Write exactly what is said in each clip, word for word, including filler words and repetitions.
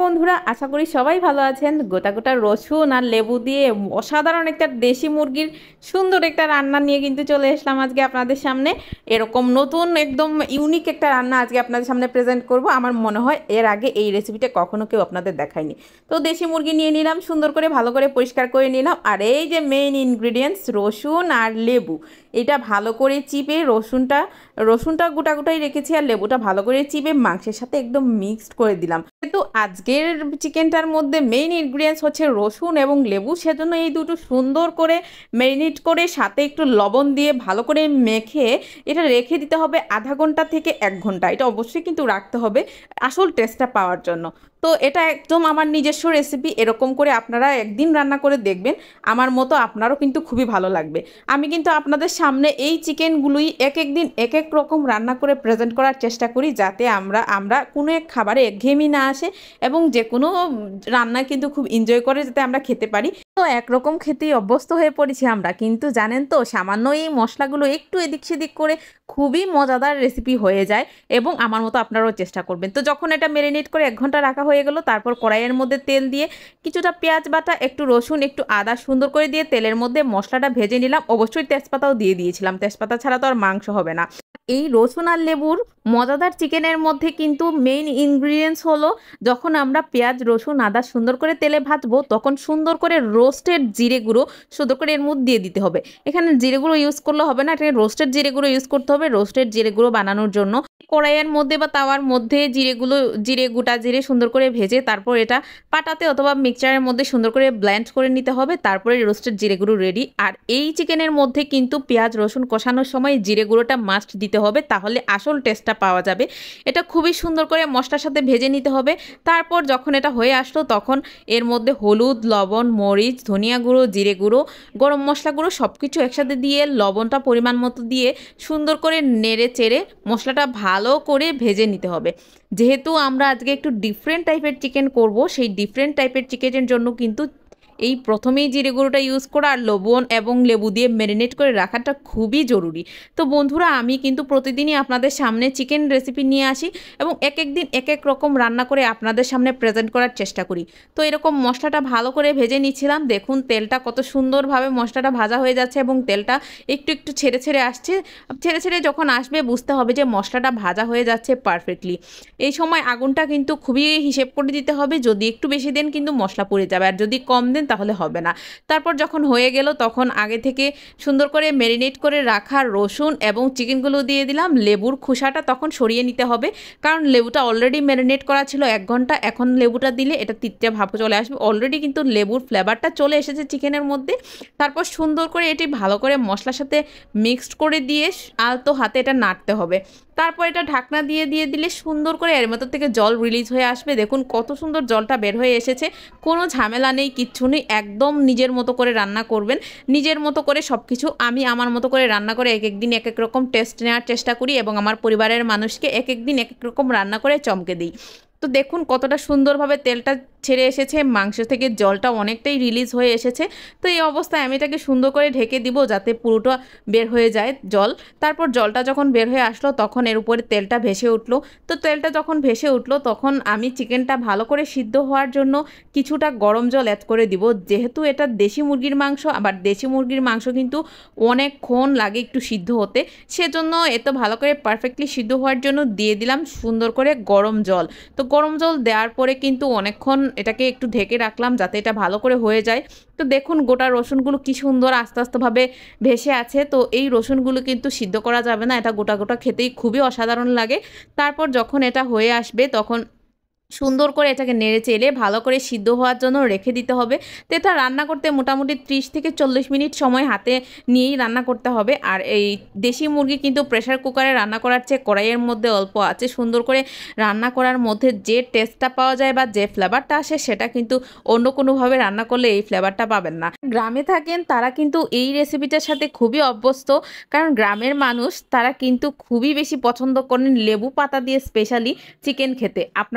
বন্ধুরা আশা করি সবাই ভালো আছেন। গোটা গোটা রসুন আর লেবু দিয়ে অসাধারণ একটা দেশি মুরগির সুন্দর একটা রান্না নিয়ে কিন্তু চলে আসলাম আজকে আপনাদের সামনে। এরকম নতুন একদম ইউনিক একটা রান্না আজকে আপনাদের সামনে প্রেজেন্ট করব। আমার মনে হয় এর আগে এই রেসিপিটা কখনো কেউ আপনাদের দেখায়নি। তো দেশি মুরগি নিয়ে নিলাম, সুন্দর করে ভালো করে পরিষ্কার করে নিলাম। আর এই যে মেইন ইনগ্রিডিয়েন্টস রসুন আর লেবু, এটা ভালো করে চিপে রসুনটা রসুনটা গোটা গোটাই রেখেছি আর লেবুটা ভালো করে চিপে মাংসের সাথে একদম মিক্সড করে দিলাম। কিন্তু আজকের চিকেনটার মধ্যে মেইন ইনগ্রিডিয়েন্টস হচ্ছে রসুন এবং লেবু, সেজন্য এই দুটো সুন্দর করে ম্যারিনেট করে সাথে একটু লবণ দিয়ে ভালো করে মেখে এটা রেখে দিতে হবে আধা ঘন্টা থেকে এক ঘন্টা। এটা অবশ্যই কিন্তু রাখতে হবে আসল টেস্টটা পাওয়ার জন্য। তো এটা একদম আমার নিজস্ব রেসিপি, এরকম করে আপনারা একদিন রান্না করে দেখবেন, আমার মতো আপনারও কিন্তু খুবই ভালো লাগবে। আমি কিন্তু আপনাদের সামনে এই চিকেনগুলোই এক এক দিন এক এক রকম রান্না করে প্রেজেন্ট করার চেষ্টা করি, যাতে আমরা আমরা কোনো এক খাবারে একঘেয়েমি না আসে এবং যে কোনো রান্না কিন্তু খুব এনজয় করে যাতে আমরা খেতে পারি। তো একরকম খেতেই অভ্যস্ত হয়ে পড়েছি আমরা, কিন্তু জানেন তো সামান্য এই মশলাগুলো একটু এদিক সেদিক করে খুবই মজাদার রেসিপি হয়ে যায় এবং আমার মতো আপনারাও চেষ্টা করবেন। তো যখন এটা ম্যারিনেট করে এক ঘন্টা রাখা হয়ে গেল, তারপর কড়াইয়ের মধ্যে তেল দিয়ে কিছুটা পেঁয়াজ বাটা, একটু রসুন, একটু আদা সুন্দর করে দিয়ে তেলের মধ্যে মশলাটা ভেজে নিলাম। অবশ্যই তেজপাতাও দিয়ে দিয়েছিলাম, তেজপাতা ছাড়া তো আর মাংস হবে না। এই রসুন আর লেবুর মজাদার চিকেনের মধ্যে কিন্তু মেইন ইনগ্রিডিয়েন্টস হলো, যখন আমরা পেঁয়াজ রসুন আদা সুন্দর করে তেলে ভাজবো তখন সুন্দর করে রোস্টেড জিরে গুঁড়ো সুন্দর করে এর মধ্যে দিয়ে দিতে হবে। এখানে জিরে গুঁড়ো ইউজ করলে হবে না, এখানে রোস্টেড জিরে গুঁড়ো ইউজ করতে হবে। রোস্টেড জিরে গুঁড়ো বানানোর জন্য কড়াইয়ের মধ্যে বা তাওয়ার মধ্যে জিরেগুলো জিরে গোটা জিরে সুন্দর করে ভেজে তারপর এটা পাটাতে অথবা মিক্সচারের মধ্যে সুন্দর করে ব্লেন্ড করে নিতে হবে। তারপরে রোস্টেড জিরে গুঁড়ো রেডি। আর এই চিকেনের মধ্যে কিন্তু পেঁয়াজ রসুন কষানোর সময় জিরে গুঁড়োটা মাস্ট দিতে হবে, তাহলে আসল টেস্টটা পাওয়া যাবে। এটা খুবই সুন্দর করে মশলার সাথে ভেজে নিতে হবে। তারপর যখন এটা হয়ে আসলো তখন এর মধ্যে হলুদ, লবণ, মরিচ, ধনিয়া গুঁড়ো, জিরে গুঁড়ো, গরম মশলা গুঁড়ো সব কিছু একসাথে দিয়ে লবণটা পরিমাণ মতো দিয়ে সুন্দর করে নেড়ে চেড়ে মশলাটা ভালো করে ভেজে নিতে হবে। যেহেতু আমরা আজকে একটু ডিফারেন্ট টাইপের চিকেন করব, সেই ডিফারেন্ট টাইপের চিকেনের জন্য কিন্তু এই প্রথমেই জিরে গুঁড়োটা ইউজ করা আর লবণ এবং লেবু দিয়ে ম্যারিনেট করে রাখাটা খুবই জরুরি। তো বন্ধুরা আমি কিন্তু প্রতিদিনই আপনাদের সামনে চিকেন রেসিপি নিয়ে আসি এবং এক এক দিন এক এক রকম রান্না করে আপনাদের সামনে প্রেজেন্ট করার চেষ্টা করি। তো এরকম মশলাটা ভালো করে ভেজে নিচ্ছিলাম। দেখুন তেলটা কত সুন্দরভাবে মশলাটা ভাজা হয়ে যাচ্ছে এবং তেলটা একটু একটু ছেড়ে ছেড়ে আসছে। ছেড়ে ছেড়ে যখন আসবে বুঝতে হবে যে মশলাটা ভাজা হয়ে যাচ্ছে পারফেক্টলি। এই সময় আগুনটা কিন্তু খুবই হিসেব করে দিতে হবে, যদি একটু বেশি দেন কিন্তু মশলা পুড়ে যাবে আর যদি কম দেন তাহলে হবে না। তারপর যখন হয়ে গেল তখন আগে থেকে সুন্দর করে ম্যারিনেট করে রাখা রসুন এবং চিকেনগুলো দিয়ে দিলাম। লেবুর খোসাটা তখন সরিয়ে নিতে হবে, কারণ লেবুটা অলরেডি ম্যারিনেট করা ছিল এক ঘন্টা। এখন লেবুটা দিলে এটা তিতটে ভাব চলে আসবে, অলরেডি কিন্তু লেবুর ফ্লেভারটা চলে এসেছে চিকেনের মধ্যে। তারপর সুন্দর করে এটি ভালো করে মশলার সাথে মিক্সড করে দিয়ে আলতো হাতে এটা নাড়তে হবে। তারপর এটা ঢাকনা দিয়ে দিয়ে দিলে সুন্দর করে এর মধ্যে থেকে জল রিলিজ হয়ে আসবে। দেখুন কত সুন্দর জলটা বের হয়ে এসেছে, কোনো ঝামেলা নেই, কিচ্ছু নেই। একদম নিজের মতো করে রান্না করবেন, নিজের মতো করে সব কিছু। আমি আমার মতো করে রান্না করে এক এক দিন এক এক রকম টেস্ট নেওয়ার চেষ্টা করি এবং আমার পরিবারের মানুষকে এক এক দিন এক এক রকম রান্না করে চমকে দিই। তো দেখুন কতটা সুন্দরভাবে তেলটা ছেড়ে এসেছে, মাংস থেকে জলটা অনেকটাই রিলিজ হয়ে এসেছে। তো এই অবস্থায় আমি এটাকে সুন্দর করে ঢেকে দিব যাতে পুরোটা বের হয়ে যায় জল। তারপর জলটা যখন বের হয়ে আসলো তখন এর উপরে তেলটা ভেসে উঠলো। তো তেলটা যখন ভেসে উঠলো তখন আমি চিকেনটা ভালো করে সিদ্ধ হওয়ার জন্য কিছুটা গরম জল অ্যাড করে দিব। যেহেতু এটা দেশি মুরগির মাংস, আবার দেশি মুরগির মাংস কিন্তু অনেকক্ষণ লাগে একটু সিদ্ধ হতে, সেজন্য এত ভালো করে পারফেক্টলি সিদ্ধ হওয়ার জন্য দিয়ে দিলাম সুন্দর করে গরম জল। তো গরম জল দেওয়ার পরে কিন্তু অনেকক্ষণ এটাকে একটু ঢেকে রাখলাম যাতে এটা ভালো করে হয়ে যায়। তো দেখুন গোটা রসুনগুলো কি সুন্দর আস্তে আস্তেভাবে ভেসে আছে। তো এই রসুনগুলো কিন্তু সিদ্ধ করা যাবে না, এটা গোটা গোটা খেতেই খুবই অসাধারণ লাগে। তারপর যখন এটা হয়ে আসবে তখন সুন্দর করে এটাকে নেড়ে চেড়ে ভালো করে সিদ্ধ হওয়ার জন্য রেখে দিতে হবে। তো এটা রান্না করতে মোটামুটি ত্রিশ থেকে চল্লিশ মিনিট সময় হাতে নিয়েই রান্না করতে হবে। আর এই দেশি মুরগি কিন্তু প্রেশার কুকারে রান্না করার চেয়ে কড়াইয়ের মধ্যে অল্প আছে সুন্দর করে রান্না করার মধ্যে যে টেস্টটা পাওয়া যায় বা যে ফ্লেভারটা আসে সেটা কিন্তু অন্য কোনোভাবে রান্না করলে এই ফ্লেভারটা পাবেন না। গ্রামে থাকেন তারা কিন্তু এই রেসিপিটার সাথে খুবই অভ্যস্ত, কারণ গ্রামের মানুষ তারা কিন্তু খুবই বেশি পছন্দ করেন লেবু পাতা দিয়ে স্পেশালি চিকেন খেতে। আপনারা জানি না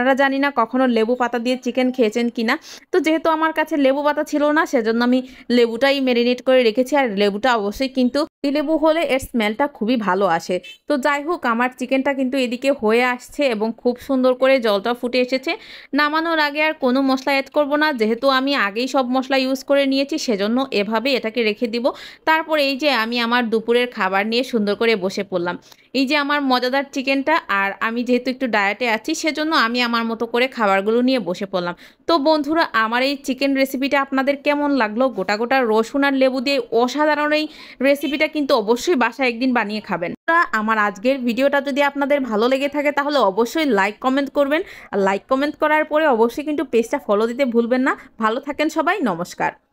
না কখনো লেবু পাতা দিয়ে চিকেন খেয়েছেন কিনা। তো যেহেতু আমার কাছে লেবু পাতা ছিল না, সেজন্য আমি লেবুটাই ম্যারিনেট করে রেখেছি। আর লেবুটা অবশ্যই কিন্তু লেবু হলে এর স্মেলটা খুবই ভালো আসে। তো যাই হোক, আমার চিকেনটা কিন্তু এদিকে হয়ে আসছে এবং খুব সুন্দর করে জলটা ফুটে এসেছে। নামানোর আগে আর কোনো মশলা অ্যাড করব না, যেহেতু আমি আগেই সব মশলা ইউজ করে নিয়েছি, সেজন্য এভাবে এটাকে রেখে দিব। তারপর এই যে আমি আমার দুপুরের খাবার নিয়ে সুন্দর করে বসে পড়লাম। এই যে আমার মজাদার চিকেনটা, আর আমি যেহেতু একটু ডায়েটে আছি, সেজন্য আমি আমার মতো করে খাবারগুলো নিয়ে বসে পড়লাম। তো বন্ধুরা, আমার এই চিকেন রেসিপিটা আপনাদের কেমন লাগলো? গোটা গোটা রসুন আর লেবু দিয়ে অসাধারণ এই রেসিপিটা কিন্তু অবশ্যই বাসায় একদিন বানিয়ে খাবেন। আমার আজকের ভিডিওটা যদি আপনাদের ভালো লেগে থাকে তাহলে অবশ্যই লাইক কমেন্ট করবেন। আর লাইক কমেন্ট করার পরে অবশ্যই কিন্তু পেজটা ফলো দিতে ভুলবেন না। ভালো থাকেন সবাই, নমস্কার।